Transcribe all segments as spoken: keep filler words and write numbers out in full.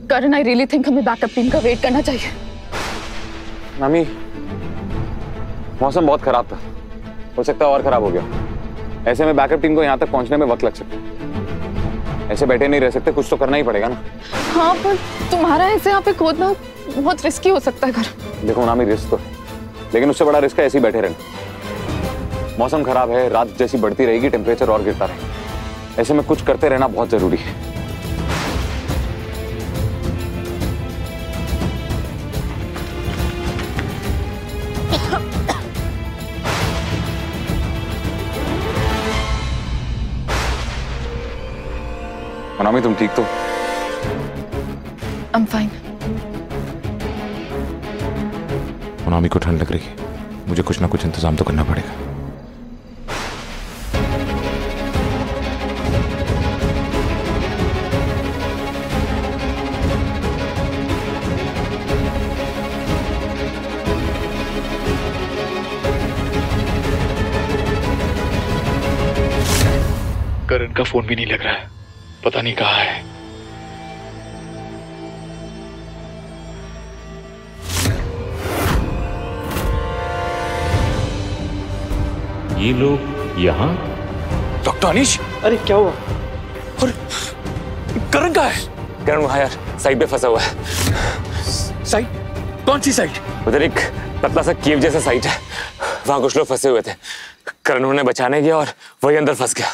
Karan, I really think हमें backup team का wait करना चाहिए। मामी, मौसम बहुत खराब था, हो सकता है और खराब हो गया। ऐसे में बैकअप टीम को यहाँ तक पहुँचने में वक्त लग सकता है। ऐसे बैठे नहीं रह सकते, कुछ तो करना ही पड़ेगा ना। हाँ, पर तुम्हारा ऐसे यहाँ पे खोदना बहुत रिस्की हो सकता है। करण देखो मामी, रिस्क तो है, लेकिन उससे बड़ा रिस्क है ऐसे ही बैठे रहना। मौसम खराब है, रात जैसी बढ़ती रहेगी, टेम्परेचर और गिरता रहेगा। ऐसे में कुछ करते रहना बहुत जरूरी है। मोनामी, तुम ठीक तो? I'm fine. मोनामी को ठंड लग रही है, मुझे कुछ ना कुछ इंतजाम तो करना पड़ेगा। करण का फोन भी नहीं लग रहा है, पता नहीं कहाँ है। ये लोग यहाँ? डॉक्टर अनीश, अरे क्या हुआ? और करण कहाँ है? करण वहाँ यार साइड पे फंसा हुआ है। साइड? कौन सी साइड? उधर एक पतला सा केव जैसा साइड है, वहां कुछ लोग फंसे हुए थे। करण उन्हें बचाने गया और वही अंदर फंस गया।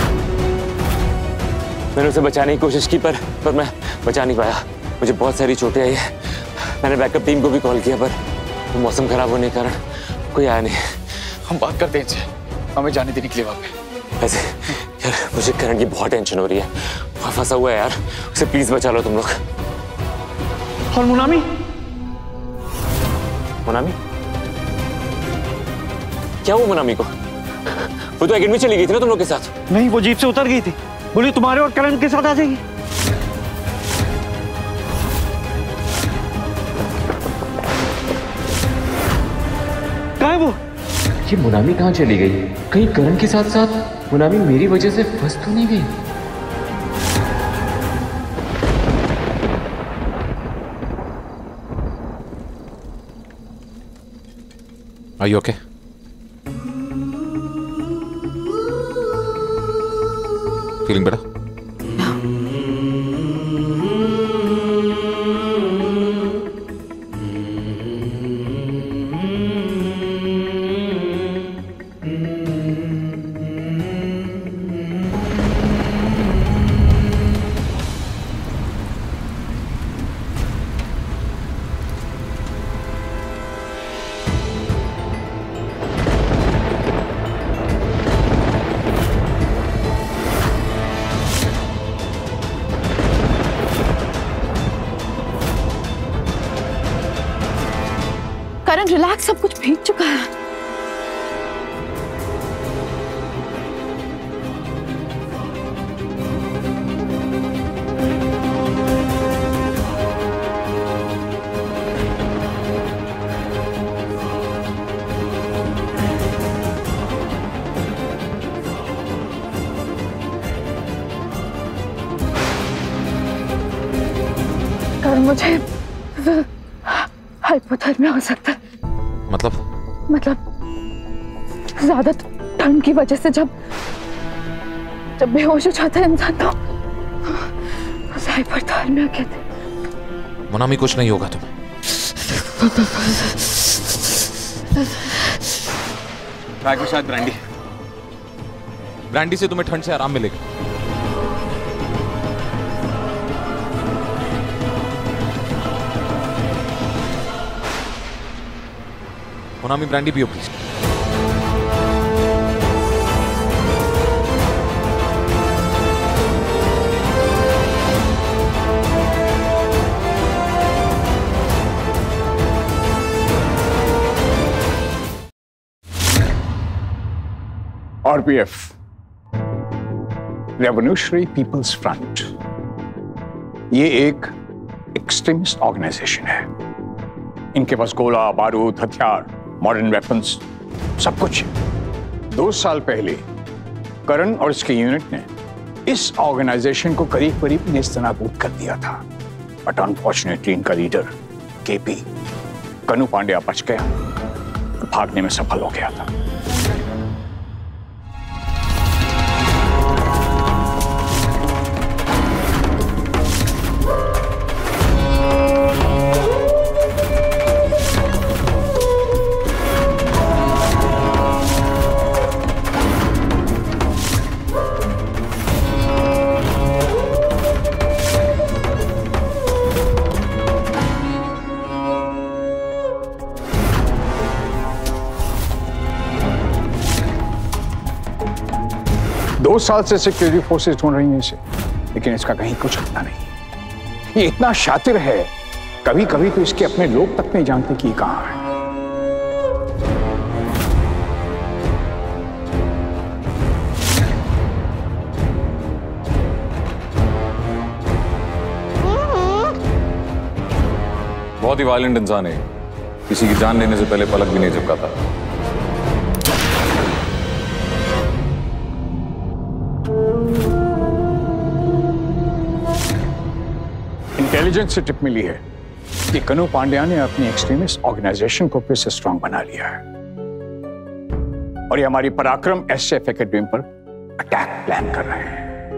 मैंने उसे बचाने की कोशिश की पर पर मैं बचा नहीं पाया। मुझे बहुत सारी चोटें आई है। मैंने बैकअप टीम को भी कॉल किया पर तो मौसम खराब होने के कारण कोई आया नहीं। हम बात करते हैं इनसे, हमें जाने देने के लिए वहाँ पे। वैसे यार मुझे करण की बहुत टेंशन हो रही है, वहाँ फंसा हुआ है यार, उसे प्लीज बचा लो तुम लोग। और मोनामी? मोनामी? क्या हुआ मोनामी को? वो तो एकेडमी चली गई थी ना तुम लोग के साथ। नहीं, वो जीप से उतर गई थी, बोली तुम्हारे और करण के साथ आ जाएगी। कहाँ है वो? ये मोनामी कहाँ चली गई? कहीं करण के साथ साथ मोनामी मेरी वजह से फंस तो नहीं गई? Are you okay? Feeling better? Karan relax, सब कुछ भीग चुका है। करण मुझे हाइपोथर्मिया हो सकता है। मतलब? मतलब ज्यादा ठंड की वजह से जब जब बेहोश हो जाता है इंसान तो उसे हाइपोथर्मिया कहते हैं। मोनामी कुछ नहीं होगा तुम्हें। बैग में शायद ब्रांडी। ब्रांडी से तुम्हें ठंड से आराम मिलेगा। मोनामी ब्रांडी पियो please. RPF, revolutionary people's front, ये एक एक्सट्रीमिस्ट ऑर्गेनाइजेशन है। इनके पास गोला, बारूद, हथियार, मॉडर्न वेपन्स, सब कुछ है। दो साल पहले करण और इसके यूनिट ने इस ऑर्गेनाइजेशन को करीब करीब नेस्तनाबूद कर दिया था बट अनफॉर्चुनेटली इनका लीडर केपी कनु पांड्या बच गया, भागने में सफल हो गया था। दो साल से सिक्योरिटी फोर्सेस ढूंढ रही हैं इसे, लेकिन इसका कहीं कुछ पता नहीं। ये इतना शातिर है, कभी कभी तो इसके अपने लोग तक नहीं जानते कि ये कहां है। बहुत ही वायलेंट इंसान है, किसी की जान लेने से पहले पलक भी नहीं झपकाता। इंटेलिजेंस से टिप मिली है कि कनु पांड्या ने अपनी एक्सट्रीमिस्ट ऑर्गेनाइजेशन को फिर से स्ट्रांग बना लिया है और ये हमारी पराक्रम एसएफ एकेडमी पर अटैक प्लान कर रहे हैं।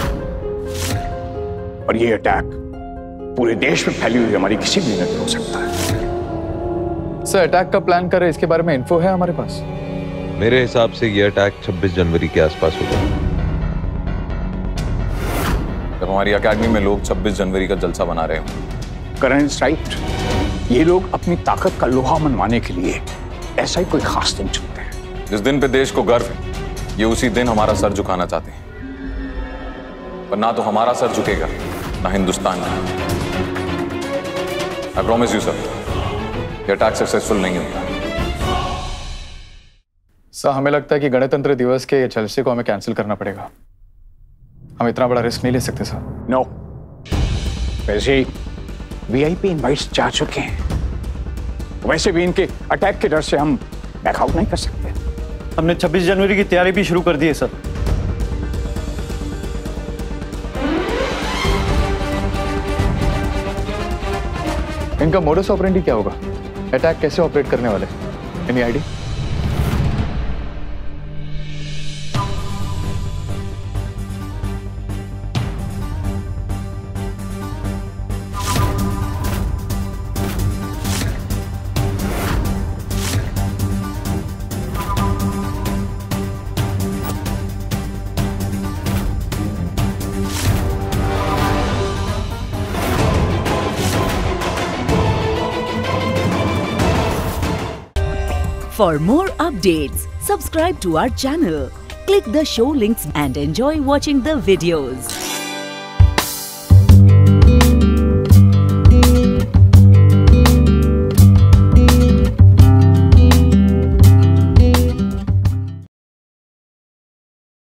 और ये अटैक पूरे देश में फैली हुई हमारी किसी भी मिनट हो सकता है। सर अटैक का प्लान कर रहे हैं, इसके बारे में इन्फो है हमारे पास? मेरे हिसाब से ये अटैक छब्बीस जनवरी के आसपास होगा। जब हमारी एकेडमी में लोग छब्बीस जनवरी का जलसा बना रहे हैं। करण इज राइट, ये लोग अपनी ताकत का लोहा मनवाने के लिए ऐसा ही कोई खास दिन चुनते हैं। जिस दिन पे देश को गर्व है, ये उसी दिन हमारा सर झुकाना चाहते हैं, पर ना तो हमारा सर झुकेगा ना हिंदुस्तान का। आई प्रॉमिस यू सर, ये अटैक सक्सेसफुल नहीं होगा। सर हमें लगता है कि गणतंत्र दिवस के जलसे को हमें कैंसिल करना पड़ेगा। हम इतना बड़ा रिस्क नहीं ले सकते सर। नो, वैसे ही वीआईपी इनवाइट्स जा चुके हैं, वैसे भी इनके अटैक के डर से हम बैकआउट नहीं कर सकते। हमने छब्बीस जनवरी की तैयारी भी शुरू कर दी है सर। इनका मोडस ऑपरेंडी क्या होगा? अटैक कैसे ऑपरेट करने वाले? Any idea? For more updates, subscribe to our channel, click the show links and enjoy watching the videos.